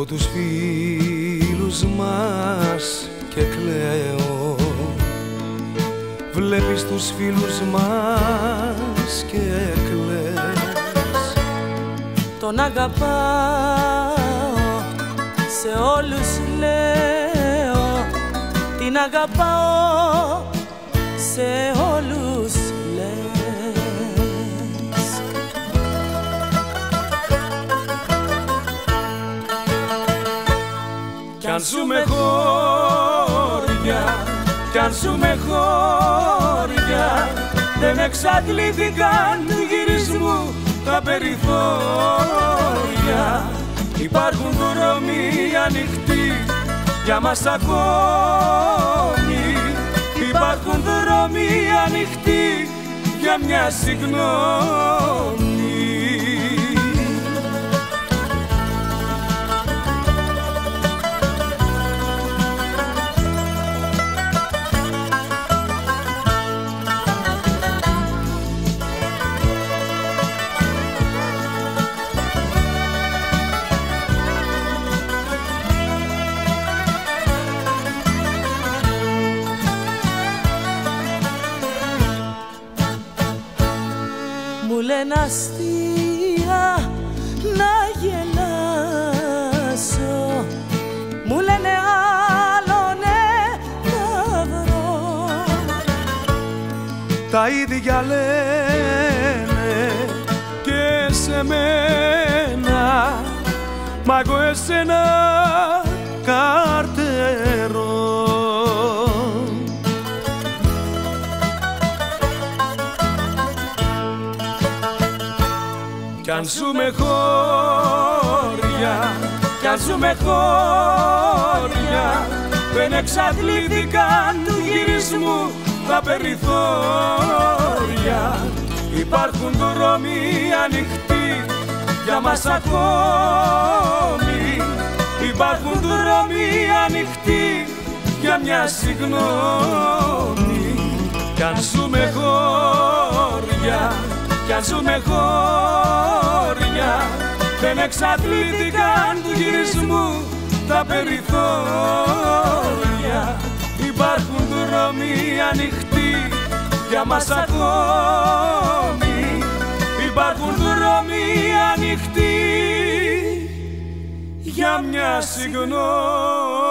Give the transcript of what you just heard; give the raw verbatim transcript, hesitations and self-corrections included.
Βλέπω τους φίλους μας και κλαίω. Βλέπεις τους φίλους μας και κλαις. Τον αγαπάω, σε όλους λέω. Την αγαπάω, σε όλους λες. Κι αν ζούμε χώρια, κι αν ζούμε χώρια, δεν εξαντλήθηκαν του γυρισμού τα περιθώρια. Υπάρχουν δρόμοι ανοιχτοί για μας ακόμη. Υπάρχουν δρόμοι ανοιχτοί για μια συγγνώμη. Μου λένε αστεία να γελάσω, μου λένε άλλο ναι να βρω. Τα ίδια λένε και σε μένα, μα εγώ εσένα καρτερώ. Κι αν ζούμε χώρια, κι αν ζούμε χώρια, δεν εξαντλήθηκαν του γυρισμού τα περιθώρια. Υπάρχουν δρόμοι ανοιχτοί για μας ακόμη. Υπάρχουν δρόμοι ανοιχτοί για μια συγγνώμη. Κι αν ζούμε χώρια, κι αν ζούμε χώρια, δεν εξαντλήθηκαν του γυρισμού τα περιθώρια. Υπάρχουν δρόμοι ανοιχτοί για μας ακόμη. Υπάρχουν δρόμοι ανοιχτοί για μια συγγνώμη.